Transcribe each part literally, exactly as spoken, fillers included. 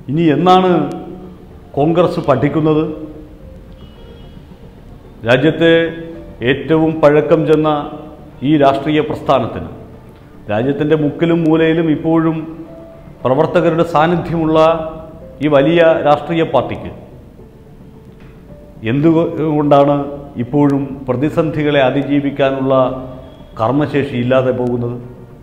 ഇനി എന്നാണ് കോൺഗ്രസ് പഠിക്കുന്നത്? രാജ്യത്തെ ഏറ്റവും പഴക്കം ചെന്ന ഈ രാഷ്ട്രീയ പ്രസ്ഥാനത്തിന്, രാജ്യത്തിൻ്റെ മുക്കിലും മൂലയിലും ഇപ്പോഴും പ്രവർത്തകരുടെ സാന്നിധ്യമുള്ള ഈ വലിയ രാഷ്ട്രീയ പാർട്ടിക്ക് എന്തുകൊണ്ടാണ് ഇപ്പോഴും പ്രതിസന്ധികളെ അതിജീവിക്കാനുള്ള കർമ്മശേഷി ഇല്ലാതെ പോകുന്നത്?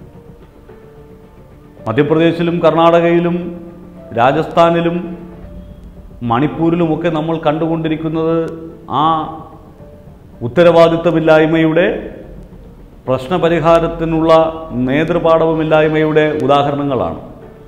മധ്യപ്രദേശിലും കർണാടകയിലും രാജസ്ഥാനിലും മണിപ്പൂരിലുമൊക്കെ നമ്മൾ കണ്ടുകൊണ്ടിരിക്കുന്നത് ആ ഉത്തരവാദിത്വമില്ലായ്മയുടെ, പ്രശ്നപരിഹാരത്തിനുള്ള നേതൃപാടവമില്ലായ്മയുടെ ഉദാഹരണങ്ങളാണ്.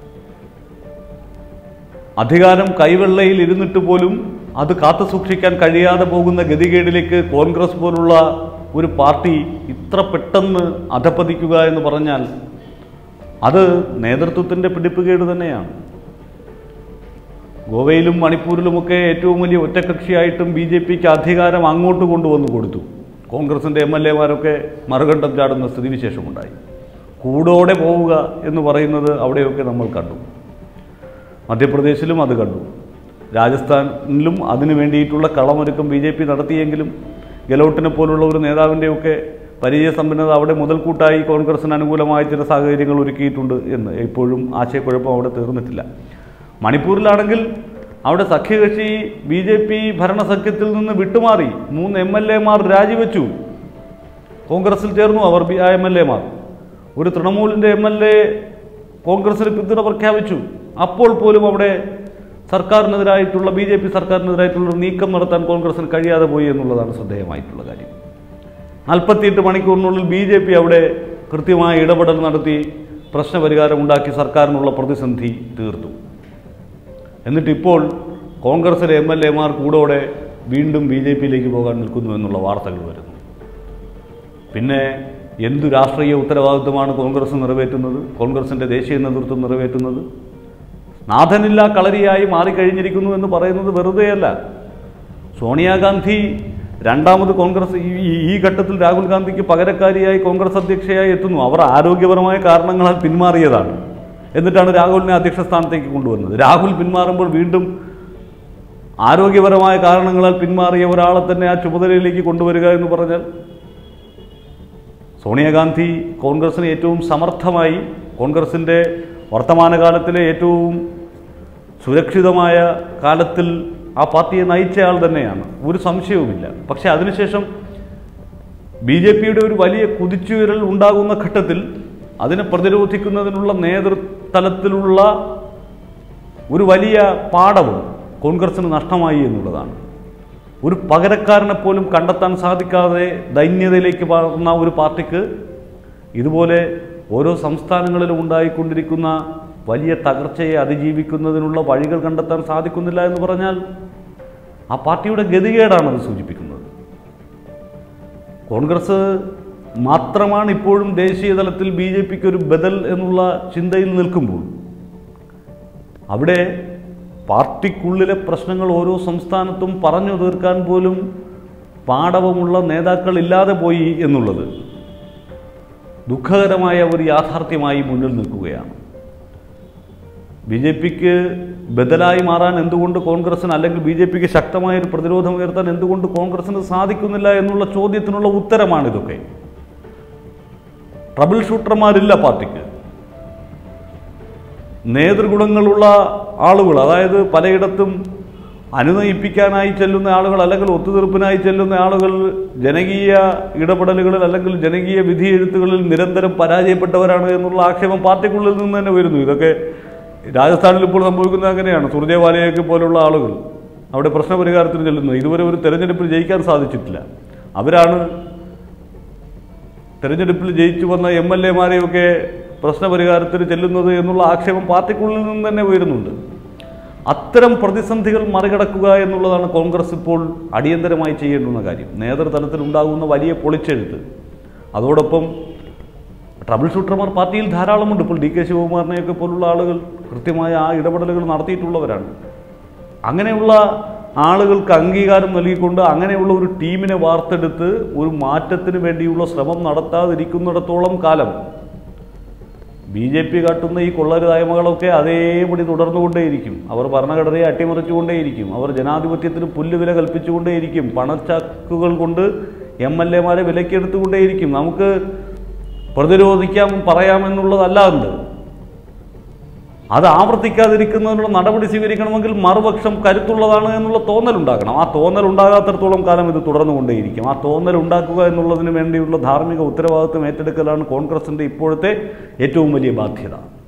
അധികാരം കൈവെള്ളയിൽ ഇരുന്നിട്ട് പോലും അത് കാത്തു സൂക്ഷിക്കാൻ കഴിയാതെ പോകുന്ന ഗതികേടിലേക്ക് കോൺഗ്രസ് പോലുള്ള ഒരു പാർട്ടി ഇത്ര പെട്ടെന്ന് അധപ്പതിക്കുക എന്ന് പറഞ്ഞാൽ അത് നേതൃത്വത്തിൻ്റെ പിടിപ്പുകേട് തന്നെയാണ്. ഗോവയിലും മണിപ്പൂരിലുമൊക്കെ ഏറ്റവും വലിയ ഒറ്റക്കക്ഷിയായിട്ടും ബി ജെ പിക്ക് അധികാരം അങ്ങോട്ട് കൊണ്ടുവന്നു കൊടുത്തു. കോൺഗ്രസിൻ്റെ എം എൽ എമാരൊക്കെ മറുകണ്ഠം ചാടുന്ന സ്ഥിതിവിശേഷമുണ്ടായി. കൂടോടെ പോവുക എന്ന് പറയുന്നത് അവിടെയൊക്കെ നമ്മൾ കണ്ടു. മധ്യപ്രദേശിലും അത് കണ്ടു. രാജസ്ഥാനിലും അതിനു വേണ്ടിയിട്ടുള്ള കളമൊരുക്കം ബി ജെ പി നടത്തിയെങ്കിലും ഗെലോട്ടിനെ പോലുള്ള ഒരു നേതാവിൻ്റെയൊക്കെ പരിചയസമ്പന്നത അവിടെ മുതൽക്കൂട്ടായി കോൺഗ്രസിന് അനുകൂലമായ ചില സാഹചര്യങ്ങൾ ഒരുക്കിയിട്ടുണ്ട് എന്ന് ഇപ്പോഴും ആശയക്കുഴപ്പം അവിടെ തീർന്നിട്ടില്ല. മണിപ്പൂരിലാണെങ്കിൽ അവിടെ സഖ്യകക്ഷി ബി ജെ പി ഭരണസഖ്യത്തിൽ നിന്ന് വിട്ടുമാറി മൂന്ന് എം എൽ എമാർ രാജിവെച്ചു. കോൺഗ്രസിൽ ചേർന്നു അവർ ആ എം എൽ എമാർ. ഒരു തൃണമൂലിൻ്റെ എം എൽ എ കോൺഗ്രസിന് പിന്തുണ പ്രഖ്യാപിച്ചു. അപ്പോൾ പോലും അവിടെ സർക്കാരിനെതിരായിട്ടുള്ള ബി ജെ പി സർക്കാരിനെതിരായിട്ടുള്ള നീക്കം നടത്താൻ കോൺഗ്രസിന് കഴിയാതെ പോയി എന്നുള്ളതാണ് ശ്രദ്ധേയമായിട്ടുള്ള കാര്യം. നാൽപ്പത്തിയെട്ട് മണിക്കൂറിനുള്ളിൽ ബി ജെ പി അവിടെ കൃത്യമായ ഇടപെടൽ നടത്തി പ്രശ്നപരിഹാരം ഉണ്ടാക്കി സർക്കാരിനുള്ള പ്രതിസന്ധി തീർത്തു. എന്നിട്ടിപ്പോൾ കോൺഗ്രസിലെ എം എൽ എമാർ കൂടോടെ വീണ്ടും ബി ജെ പിയിലേക്ക് പോകാൻ നിൽക്കുന്നു എന്നുള്ള വാർത്തകൾ വരുന്നു. പിന്നെ എന്തു രാഷ്ട്രീയ ഉത്തരവാദിത്വമാണ് കോൺഗ്രസ് നിറവേറ്റുന്നത്, കോൺഗ്രസിൻ്റെ ദേശീയ നേതൃത്വം നിറവേറ്റുന്നത്? നാഥനില്ലാ കളരിയായി മാറിക്കഴിഞ്ഞിരിക്കുന്നു എന്ന് പറയുന്നത് വെറുതെയല്ല. സോണിയാഗാന്ധി രണ്ടാമത് കോൺഗ്രസ് ഈ ഘട്ടത്തിൽ രാഹുൽ ഗാന്ധിക്ക് പകരക്കാരിയായി കോൺഗ്രസ് അധ്യക്ഷയായി എത്തുന്നു. അവർ ആരോഗ്യപരമായ കാരണങ്ങളാൽ പിന്മാറിയതാണ്. എന്നിട്ടാണ് രാഹുലിനെ അധ്യക്ഷ സ്ഥാനത്തേക്ക് കൊണ്ടുവന്നത്. രാഹുൽ പിന്മാറുമ്പോൾ വീണ്ടും ആരോഗ്യപരമായ കാരണങ്ങളാൽ പിന്മാറിയ ഒരാളെ തന്നെ ആ ചുമതലയിലേക്ക് കൊണ്ടുവരിക എന്ന് പറഞ്ഞാൽ, സോണിയാഗാന്ധി കോൺഗ്രസിനെ ഏറ്റവും സമർത്ഥമായി, കോൺഗ്രസിൻ്റെ വർത്തമാനകാലത്തിലെ ഏറ്റവും സുരക്ഷിതമായ കാലത്തിൽ ആ പാർട്ടിയെ നയിച്ചയാൾ തന്നെയാണ്, ഒരു സംശയവുമില്ല. പക്ഷേ അതിനുശേഷം ബി ജെ പിയുടെ ഒരു വലിയ കുതിച്ചുയരൽ ഉണ്ടാകുന്ന ഘട്ടത്തിൽ അതിനെ പ്രതിരോധിക്കുന്നതിനുള്ള നേതൃതലത്തിലുള്ള ഒരു വലിയ പാഠവും കോൺഗ്രസിന് നഷ്ടമായി എന്നുള്ളതാണ്. ഒരു പകരക്കാരനെ പോലും കണ്ടെത്താൻ സാധിക്കാതെ ദൈന്യതയിലേക്ക് പോകുന്ന ഒരു പാർട്ടിക്ക് ഇതുപോലെ ഓരോ സംസ്ഥാനങ്ങളിലും ഉണ്ടായിക്കൊണ്ടിരിക്കുന്ന വലിയ തകർച്ചയെ അതിജീവിക്കുന്നതിനുള്ള വഴികൾ കണ്ടെത്താൻ സാധിക്കുന്നില്ല എന്ന് പറഞ്ഞാൽ ആ പാർട്ടിയുടെ ഗതികേടാണത് സൂചിപ്പിക്കുന്നത്. കോൺഗ്രസ് മാത്രമാണ് ഇപ്പോഴും ദേശീയ തലത്തിൽ ബി ജെ പിക്ക് ഒരു ബദൽ എന്നുള്ള ചിന്തയിൽ നിൽക്കുമ്പോൾ അവിടെ പാർട്ടിക്കുള്ളിലെ പ്രശ്നങ്ങൾ ഓരോ സംസ്ഥാനത്തും പറഞ്ഞു തീർക്കാൻ പോലും പാടവമുള്ള നേതാക്കൾ ഇല്ലാതെ പോയി എന്നുള്ളത് ദുഃഖകരമായ ഒരു യാഥാർത്ഥ്യമായി മുന്നിൽ നിൽക്കുകയാണ്. ബി ജെ പിക്ക് ബദലായി മാറാൻ എന്തുകൊണ്ട് കോൺഗ്രസിന്, അല്ലെങ്കിൽ ബി ജെ പിക്ക് ശക്തമായൊരു പ്രതിരോധം ഉയർത്താൻ എന്തുകൊണ്ട് കോൺഗ്രസിന് സാധിക്കുന്നില്ല എന്നുള്ള ചോദ്യത്തിനുള്ള ഉത്തരമാണിതൊക്കെ. ട്രബിൾ ഷൂട്ടർമാരില്ല പാർട്ടിക്ക്. നേതൃഗുണങ്ങളുള്ള ആളുകൾ, അതായത് പലയിടത്തും അനുനയിപ്പിക്കാനായി ചെല്ലുന്ന ആളുകൾ അല്ലെങ്കിൽ ഒത്തുതീർപ്പിനായി ചെല്ലുന്ന ആളുകൾ ജനകീയ ഇടപെടലുകളിൽ അല്ലെങ്കിൽ ജനകീയ വിധിയെഴുത്തുകളിൽ നിരന്തരം പരാജയപ്പെട്ടവരാണ് എന്നുള്ള ആക്ഷേപം പാർട്ടിക്കുള്ളിൽ നിന്ന് തന്നെ വരുന്നു. ഇതൊക്കെ രാജസ്ഥാനിൽ ഇപ്പോൾ സംഭവിക്കുന്നത് അങ്ങനെയാണ്. സുർജേവാലയൊക്കെ പോലുള്ള ആളുകൾ അവിടെ പ്രശ്നപരിഹാരത്തിന് ചെല്ലുന്നത്. ഇതുവരെ ഒരു തെരഞ്ഞെടുപ്പിൽ ജയിക്കാൻ സാധിച്ചിട്ടില്ല. അവരാണ് തെരഞ്ഞെടുപ്പിൽ ജയിച്ചു വന്ന എം എൽ എമാരെയൊക്കെ പ്രശ്നപരിഹാരത്തിന് ചെല്ലുന്നത് എന്നുള്ള ആക്ഷേപം പാർട്ടിക്കുള്ളിൽ നിന്ന് തന്നെ ഉയരുന്നുണ്ട്. അത്തരം പ്രതിസന്ധികൾ മറികടക്കുക എന്നുള്ളതാണ് കോൺഗ്രസ് ഇപ്പോൾ അടിയന്തരമായി ചെയ്യേണ്ടുന്ന കാര്യം. നേതൃതലത്തിൽ ഉണ്ടാകുന്ന വലിയ പൊളിച്ചെഴുത്ത്, അതോടൊപ്പം ട്രബിൾ ഷൂട്ടർമാർ പാർട്ടിയിൽ ധാരാളമുണ്ട്. ഇപ്പോൾ ഡി കെ ശിവകുമാറിനെയൊക്കെ പോലുള്ള ആളുകൾ കൃത്യമായ ആ ഇടപെടലുകൾ നടത്തിയിട്ടുള്ളവരാണ്. അങ്ങനെയുള്ള ആളുകൾക്ക് അംഗീകാരം നൽകിക്കൊണ്ട് അങ്ങനെയുള്ള ഒരു ടീമിനെ വാർത്തെടുത്ത് ഒരു മാറ്റത്തിന് വേണ്ടിയുള്ള ശ്രമം നടത്താതിരിക്കുന്നിടത്തോളം കാലം ബി ജെ പി കാട്ടുന്ന ഈ കൊള്ളരുതായ്മകളൊക്കെ അതേപടി തുടർന്നുകൊണ്ടേയിരിക്കും. അവർ ഭരണഘടനയെ അട്ടിമറിച്ചുകൊണ്ടേയിരിക്കും. അവർ ജനാധിപത്യത്തിന് പുല്ലുവില കൽപ്പിച്ചുകൊണ്ടേയിരിക്കും. പണച്ചാക്കുകൾ കൊണ്ട് എം എൽ എമാരെ വിലക്കെടുത്തുകൊണ്ടേയിരിക്കും. നമുക്ക് പ്രതിരോധിക്കാം പറയാമെന്നുള്ളതല്ലാണ്ട് അത് ആവർത്തിക്കാതിരിക്കുന്നതിനുള്ള നടപടി സ്വീകരിക്കണമെങ്കിൽ മറുപക്ഷം കരുത്തുള്ളതാണ് എന്നുള്ള തോന്നലുണ്ടാക്കണം. ആ തോന്നലുണ്ടാകാത്തിടത്തോളം കാലം ഇത് തുടർന്നുകൊണ്ടേയിരിക്കും. ആ തോന്നലുണ്ടാക്കുക എന്നുള്ളതിന് വേണ്ടിയുള്ള ധാർമ്മിക ഉത്തരവാദിത്വം ഏറ്റെടുക്കലാണ് കോൺഗ്രസിൻ്റെ ഇപ്പോഴത്തെ ഏറ്റവും വലിയ ബാധ്യത.